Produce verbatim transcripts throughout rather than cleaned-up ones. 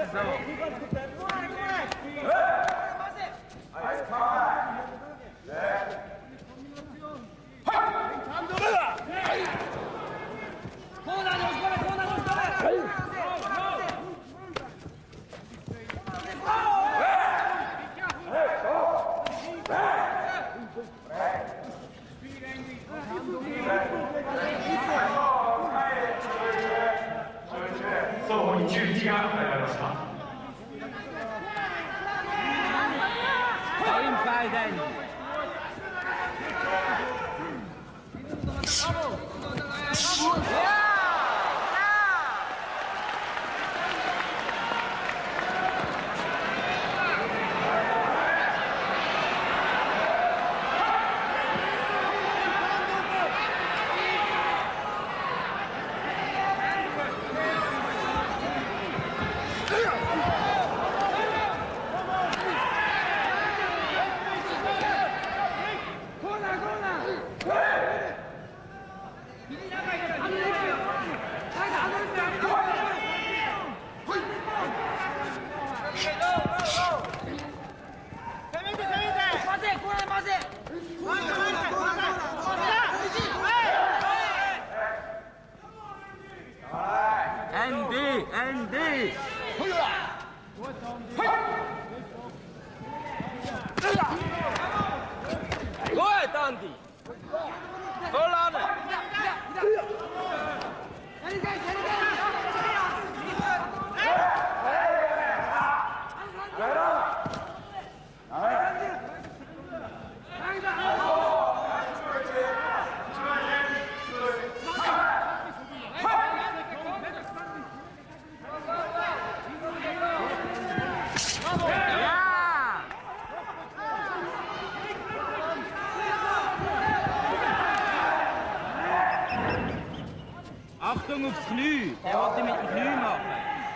双方に注意が与えられました。 Achtung aufs Knie! Der wollte mit dem Knie machen.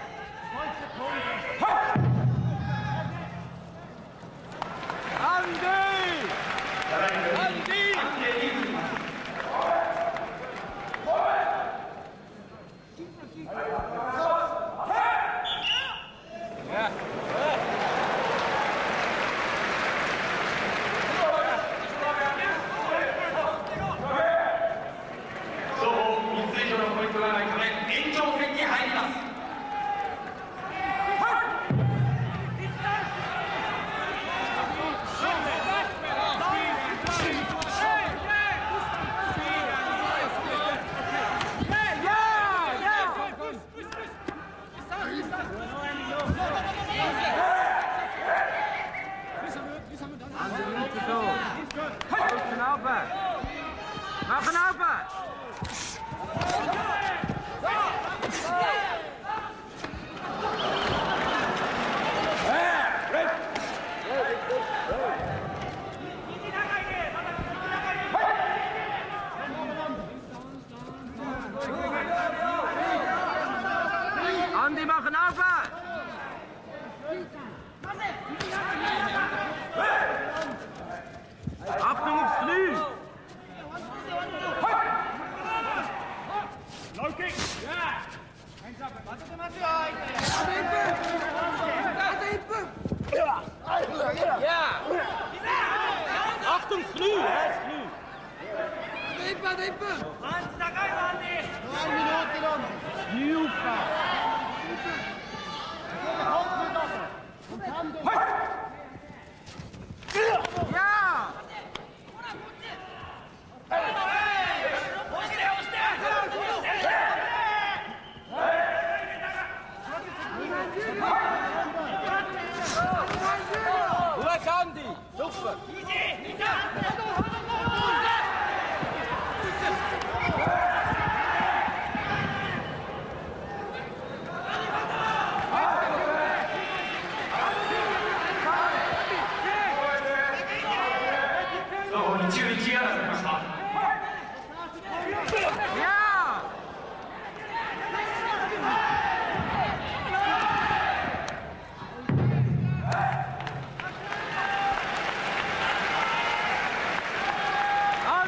Andi! Andi! Ja. Machen auf! Andi, machen auf! Achtung aufs Knie! Low kick! Ja! Ja! Achtung, das Knie! Das Knie! Deepen, deepen! Hans, da rein, Andi! Drei Minuten lang! Knie aufpassen! Ja! Gut, Andi! Super! Andi!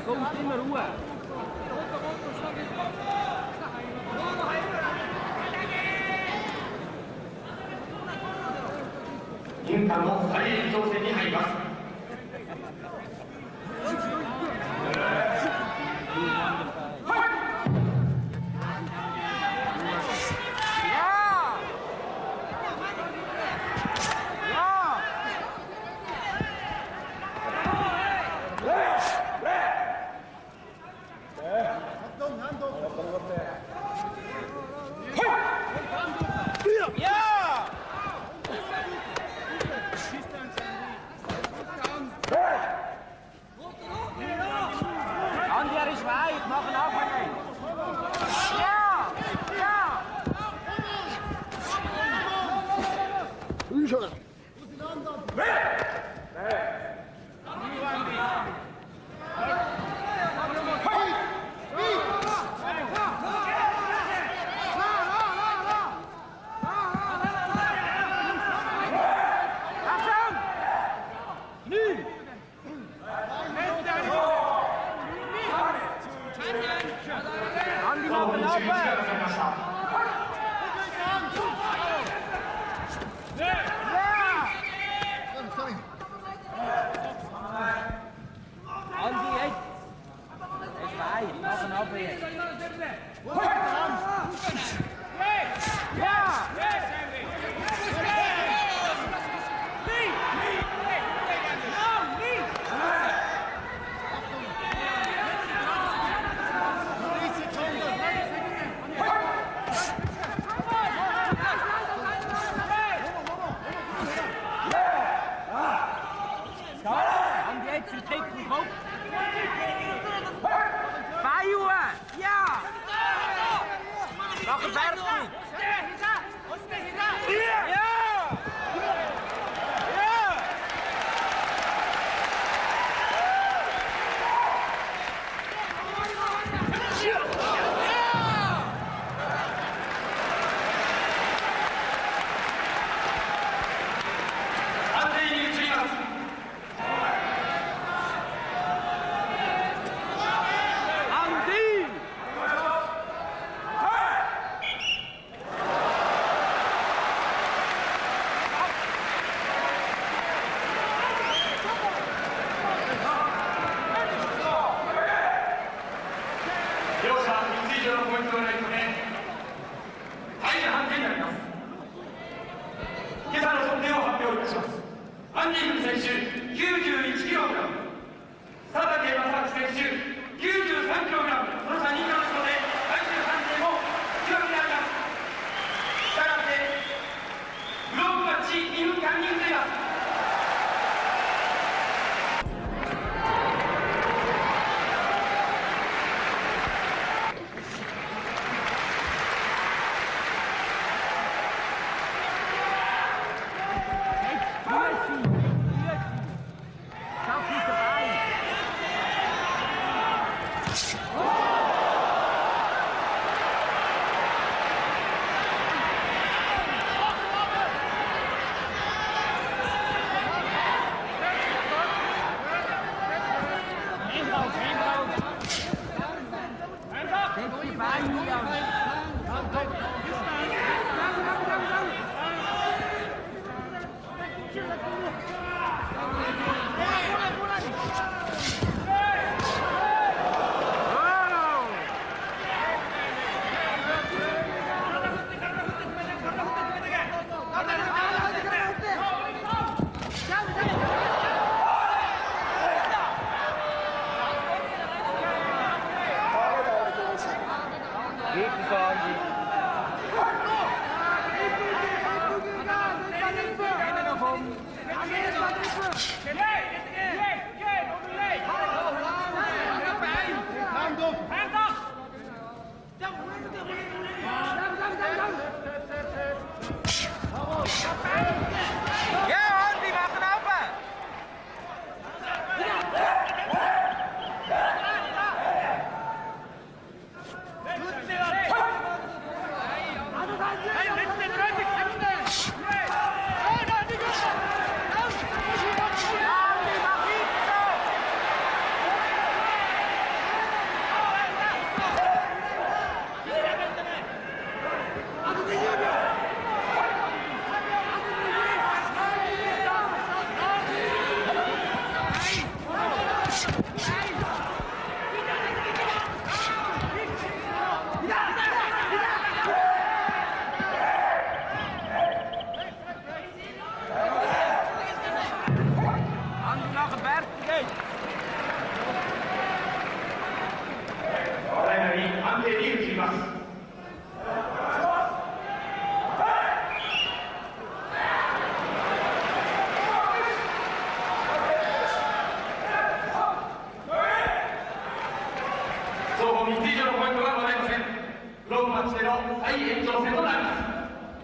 Kommst immer Ruhe. 任官も再延長戦に入ります。 もみっつ以上のポイントがございません。グローブマッチでの再延長戦となります。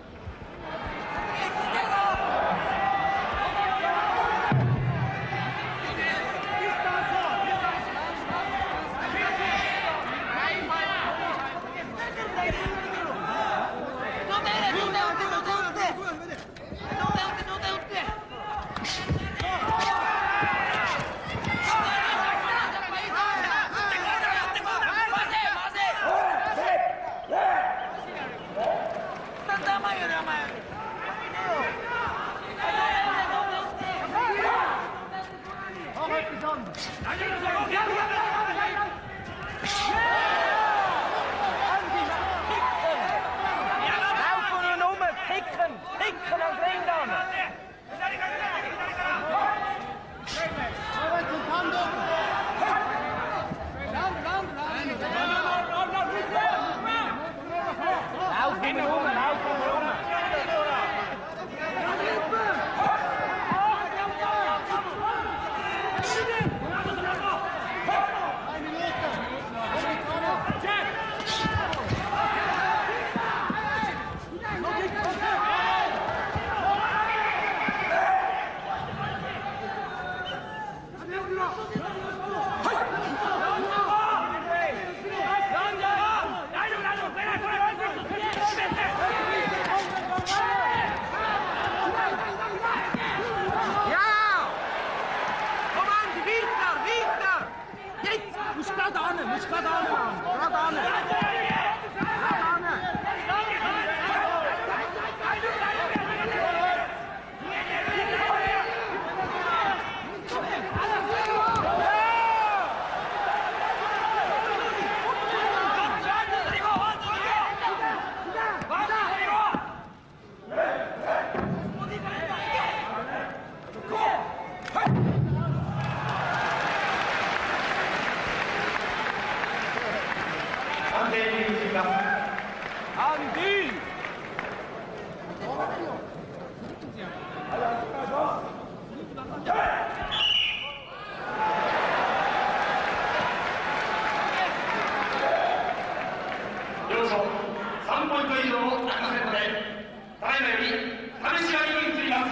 さんポイント以上の落下戦で、ただいまより試し合いに移ります。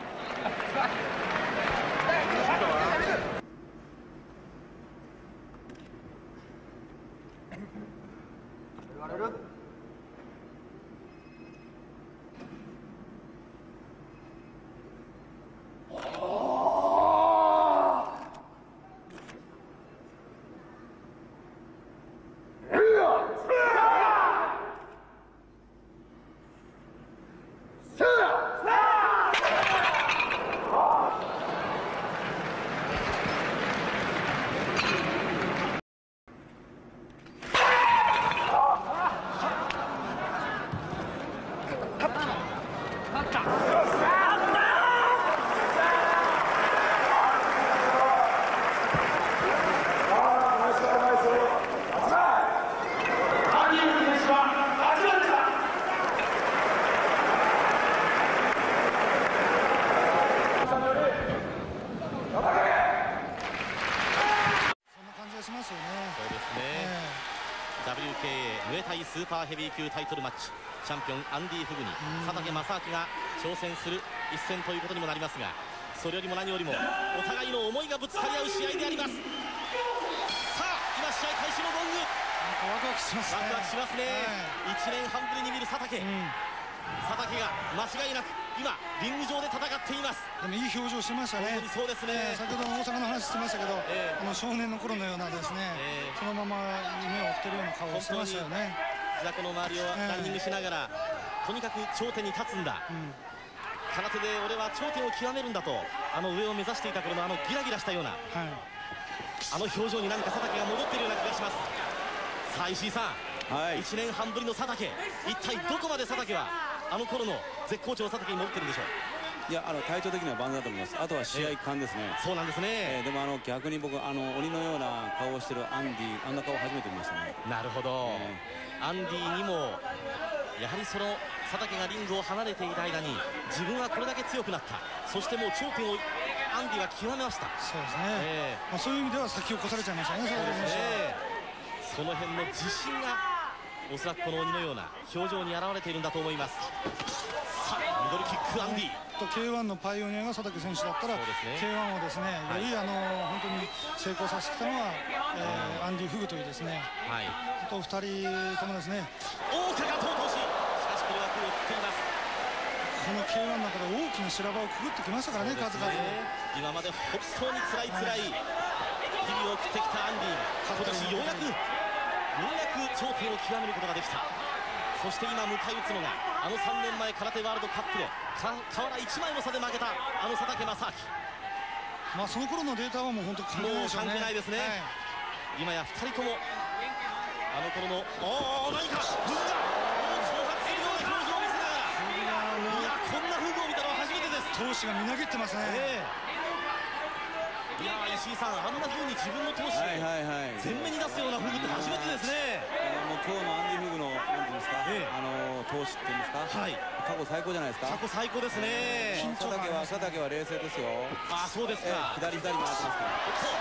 ダブリューケーエー ムエタイスーパーヘビー級タイトルマッチ、チャンピオンアンディ・フグに佐竹正明が挑戦する一戦ということにもなりますが、それよりも何よりもお互いの思いがぶつかり合う試合であります。さあ今試合開始のゴング、 ワクワクしますね。 ワクワクしますね、はい、いちねんはんぶりに見る佐竹、うん、佐竹が間違いなく今リング上で戦っています。 でもいい表情してましたね。 本当にそうですね、 えー、先ほど大阪の話してましたけど、えー、あの少年の頃のようなですね、えー、そのまま夢を追ってるような顔をしてましたよね。 自宅の周りをランニングしながら、えー、とにかく頂点に立つんだ、うん、空手で俺は頂点を極めるんだと、あの上を目指していた頃のあのギラギラしたような、はい、あの表情に何か佐竹が戻っているような気がします。さあ石井さん、はい、いちねんはんぶりの佐竹、一体どこまで佐竹はあの頃の絶好調佐竹に戻ってるんでしょう。 いや、あの体調的には万全だと思います。あとは試合感ですね。 えー、そうなんですね。 えー、でもあの逆に僕あの鬼のような顔をしてるアンディ、あんな顔初めて見ましたね。 なるほど。えー、アンディにもやはりその佐竹がリングを離れていた間に自分はこれだけ強くなった。そしてもう頂点をアンディは極めました。 そうですね。えー、まあそういう意味では先を越されちゃいましたね。そうですね。 その辺の自信がおそらくこの鬼のような表情に現れているんだと思います。さあミドルキックアンディ。 ケーワン のパイオニアが佐竹選手だったら、ね、ケーワン をですね、よりあの本当に成功させてきたのは、えー、アンディ・フグというですね、はい、とふたりともですね、 大きな投投し、しかしこれは空を切っています。 この ケーワン の中で大きな修羅場をくぐってきましたからね、数々。 今まで本当に辛い辛い日々を送ってきたアンディ、今年ようやくようやく頂点を極めることができた。そして今迎え撃つのがあのさんねんまえ空手ワールドカップで瓦いちまいの差で負けたあの佐竹正明。 まあその頃のデータはもう本当関係ないでしょうね。 もう関係ないですね、はい、今やふたりともあの頃のおお何かフグが挑発するような表情を見せながら、いやこんなフグを見たのは初めてです。 闘志がみなぎってますね、えー、いや石井さん、あんな風に自分の闘志を前面に出すようなフグって初めてですね。 もう今日のアンディ・フグのなんていうんですか、えー、あの闘志っていうんですか、はい、過去最高じゃないですか。 過去最高ですね。 佐竹は佐竹は冷静ですよ。 ああそうですか、 えー、左左回ってますから。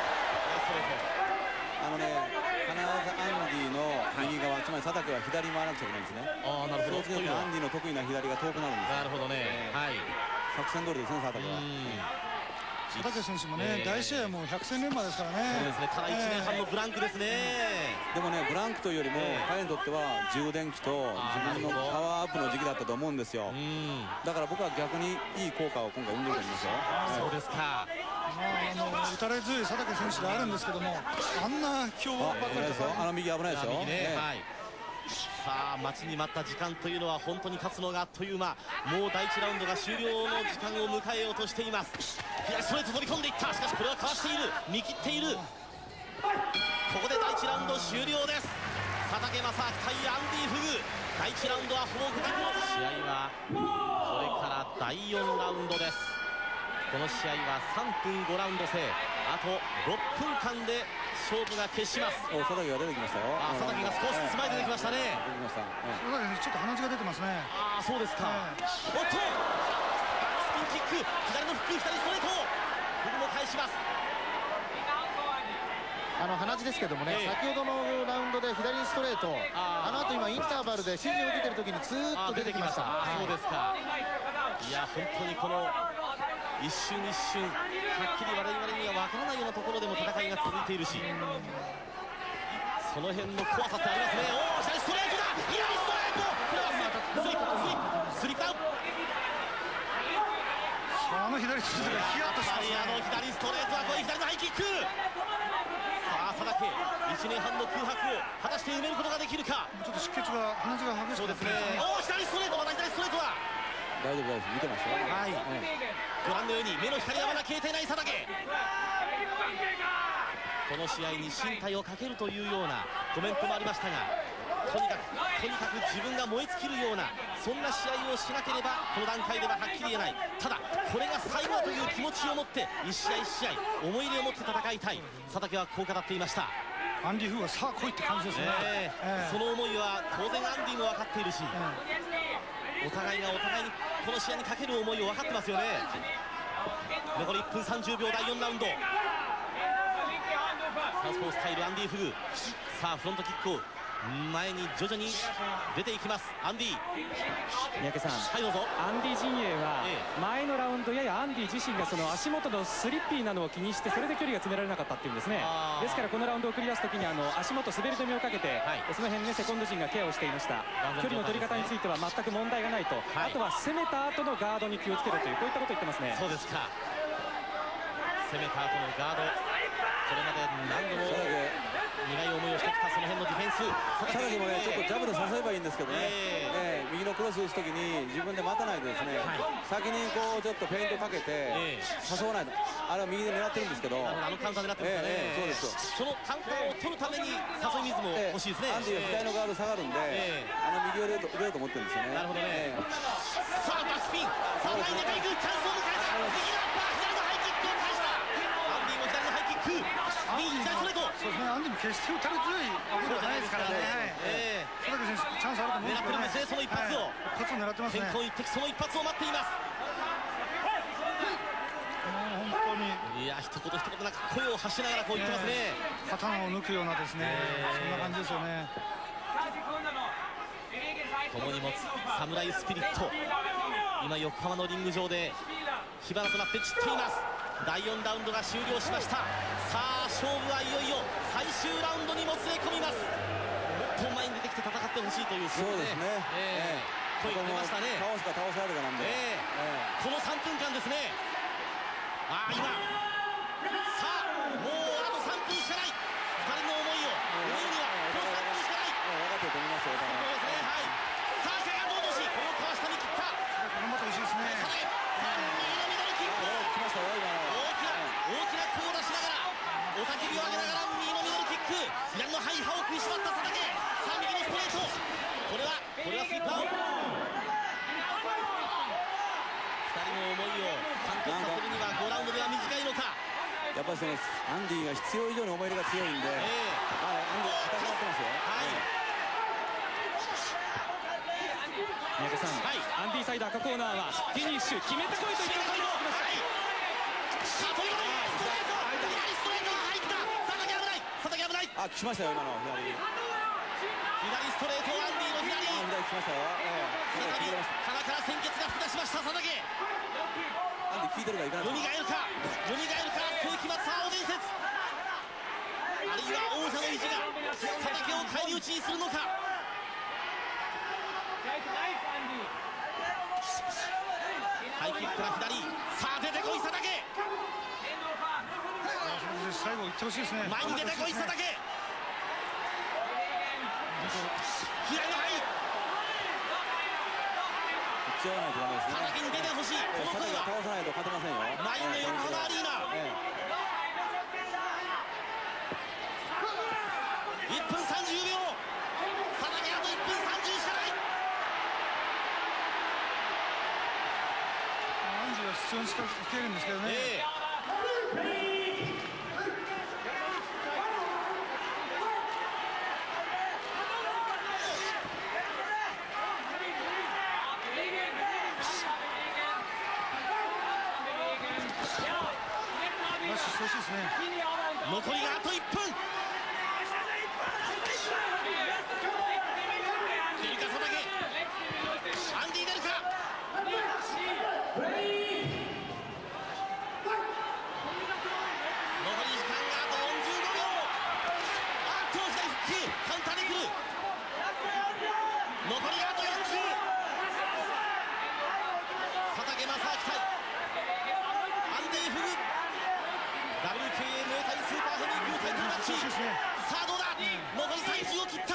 あのね、必ずアンディの右側、はい、つまり佐竹は左回らなくちゃいけないんですね。ああなるほど。そうするとアンディの得意な左が遠くなるんです。なるほどね、えー、はい、作戦通りですね佐竹は。 佐竹選手もね、えー、大試合も百戦錬磨ですからね。 そうですね、ただいちねんはんのブランクですね、えー、 でもねブランクというよりも、えー、彼にとっては充電期と自分のパワーアップの時期だったと思うんですよ。だから僕は逆にいい効果を今回生んでると思いますよ。 そうですか。 まあ、あの打たれ強い佐竹選手であるんですけども、あんな強ばっかりですよ。 あの右危ないですよ。右ね、はい。 さあ待ちに待った時間というのは本当に勝つのがあっという間。もうだいいちラウンドが終了の時間を迎えようとしています。左ストレート飛び込んでいった。しかしこれはかわしている、見切っている。ここでだいいちラウンド終了です。佐竹正明対アンディ・フグ、だいいちラウンドはほぼ互角の試合はこれからだいよんラウンドです。この試合はさんぷんごラウンド制、あとろっぷんかんで勝負が決します。 お佐竹が出てきましたよ。 あ佐竹が少しずつ前出てきましたね。 出てきました。 佐竹選手ちょっと鼻血が出てますね。 ああそうですか、えー、おっとスピンキック、左のフック、左ストレート、フグも返します。 あの鼻血ですけどもね、えー、先ほどのラウンドで左ストレート、あの後今インターバルで指示を受けてる時にずーっと出てきました。 ああそうですか。いや本当にこの一瞬一瞬はっきり我々には分からないようなところでも戦いが続いているし、その辺の怖さってありますね。おお左ストレートだ、左ストレート、これはスリップスリップスリップダウン。 あの左ストレートがヒヤッとしますね。 あの左ストレートはこれ左のハイキック。さあ佐竹いちねんはんの空白を果たして埋めることができるか。 ちょっと出血が鼻血が激しくなってますね。 おお左ストレート、また左ストレートだ。 大丈夫大丈夫、見てますよ。はい、 ね、ご覧のように目の光はまだ消えていない佐竹。この試合に身体をかけるというようなコメントもありましたが、とにかくとにかく自分が燃え尽きるようなそんな試合をしなければこの段階でははっきり言えない。ただこれが最後だという気持ちを持って一試合一試合思い入れを持って戦いたい、佐竹はこう語っていました。 アンディ・フーはさあ来いって感じですね、 えーえー、その思いは当然アンディも分かっているし、えー、お互いがお互いにこの試合にかける思いを分かってますよね。残りいっぷんさんじゅうびょうだいよんラウンド、サウスポースタイルアンディ・フグ。さあフロントキックを前に徐々に出ていきますアンディ。 三宅さん、 はいどうぞ。 アンディ陣営は前のラウンドややアンディ自身がその足元のスリッピーなのを気にしてそれで距離が詰められなかったっていうんですね。ですからこのラウンドを繰り出す時にあの足元滑り止めをかけて、はい、その辺ねセコンド陣がケアをしていました。距離の取り方については全く問題がないと、はい、あとは攻めた後のガードに気をつけるというこういったことを言ってますね。 そうですか。攻めた後のガード、これまで何度も苦い思いをしてきたその辺のディフェンス。 佐竹もねちょっとジャブで誘えばいいんですけどね、えーえー、右のクロス打つ時に自分で待たないでですね、はい、先にこうちょっとフェイントかけて、えー、誘わないと、あれは右で狙ってるんですけど、 あのカウンター狙ってますからね、えーえー、そうです。そのカウンターを取るために誘い水も欲しいですね、 えー、アンディは左のガード下がるんで、えー、あの右を入れようと入れようと思ってるんですよね。 なるほどね、えー、さあバックスピン、さあ前に出ていくチャンスを迎えた、右のアッパー、左のハイキックを返したアンディも左のハイキック、右左ストレート。そうですね、アンディも決して打たれ強いわけではないですからね。佐竹選手チャンスあると思うんですけどね。狙ってるんですね、その一発を、はい、一発を狙ってますね。天候一滴その一発を待っています。もう本当にいや、一言一言なんか声を発しながらこう言ってますね。 刀を抜くようなですね、そんな感じですよね。 共に持つ侍スピリット、今横浜のリング上で火花となって散っています。だいよんラウンドが終了しました。さあ勝負はいよいよ最終ラウンドにもつれ込みます。もっと前に出てきて戦ってほしいという、 そうですね、 えー、声が出ましたね。 倒すか倒されるかなんで、えーえー、このさんぷんかんですね。ああ今さあもうあとさんぷんしかない。ふたりの思いを思うにはこのさんぷんしかない。 分かってると思いますよ。 そうですね、はい。さあセカンド落とし、これをかわしたに切った。 頑張ってほしいですね。 さあ右のミドルキック、 来ましたよ今の。 大きな大きな声を出しながら雄たけびを上げながら右のミドルキック、左のハイハを食いしばった佐竹。さあ右のストレート、これはこれはスイーパー。ふたりの思いを完結させるにはごラウンドでは短いのか。 やっぱりそのアンディが必要以上に思い入れが強いんで、えー、はい、アンディ戦ってますよ。はい、 宮家さん、はい、アンディサイド赤コーナーはフィニッシュ決めてこいと言ってます。 さあ飛び込みストレート、左ストレートが入った。佐竹危ない、佐竹危ない。 あ、来ましたよ今の左。 左ストレート、アンディの左。 あ、左来ましたよ。 再び鼻から鮮血が噴き出しました佐竹。 アンディ効いてるかいかない。 蘇るか蘇るか世紀末サーオ伝説、あるいは王者の意地が佐竹を返り討ちにするのか。ハイキックから左、さあ出てこい佐竹。 最後いってほしいですね。 前に出てこい佐竹。左のハイ、 打ち合わないとダメですね。 佐竹に出てほしい。この声は倒さないと勝てませんよ。 満員の横浜アリーナ、ええ、いっぷんさんじゅうびょう、佐竹あといっぷんさんじゅうしかない。 アンディは必要に近づけるんですけどね、えー残りがあといっぷん。いるか佐竹、アンディ出るか。残り時間があとよんじゅうごびょう。あっと左フックカウンターでくる。残りがあとよんじゅう。佐竹正明対アンディフグ ダブリューケーエー ムエタイスーパーヘビー級タイトルマッチ。さあどうだ、残りさんじゅうを切った。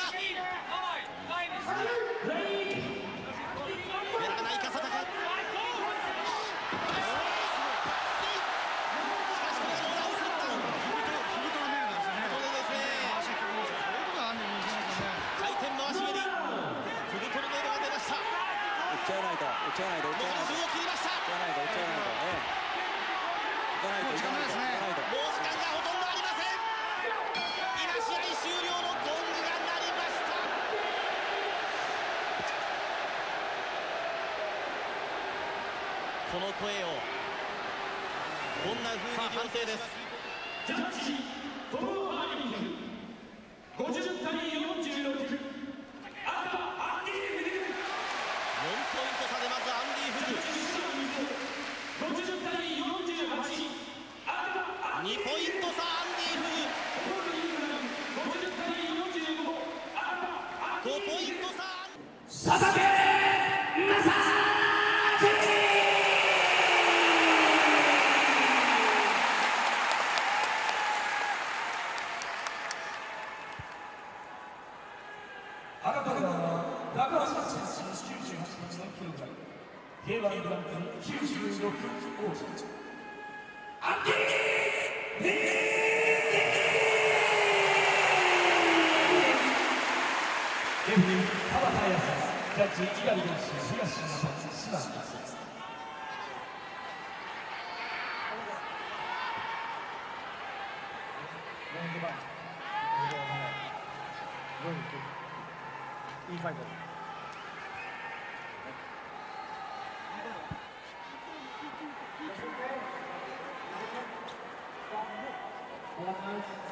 ベラがないか佐竹。しかしこれがローダウンスリッパー。 フルトラメールですね。 これですね。回転回し蹴り、フルトルネードが出ました。 打っちゃわないと、打っちゃわないと、打っちゃわないと。 残りじゅうを切りました。 打っちゃわないと、打っちゃわないと。ええ。行かないと、行かないと。 もう時間がほとんどありません。今試合終了のゴングが鳴りました。この声をどんな風に判定です。 ジャッジフォローハーリングごじゅうたいよんじゅうろく、赤アンディ・フグ。 よんポイント差でまずアンディ・フグ。 ごじゅうたいよんじゅうはち、赤にポイント差アンディ・フグ。 ごじゅうたいよんじゅうご、赤ごポイント差佐竹正明。ケーワン グランプリきゅうじゅうろく王者アンディ・フグ。レフェリー川田康ジャッジ猪狩元志、東野島島田。いいファイト。 お願いします。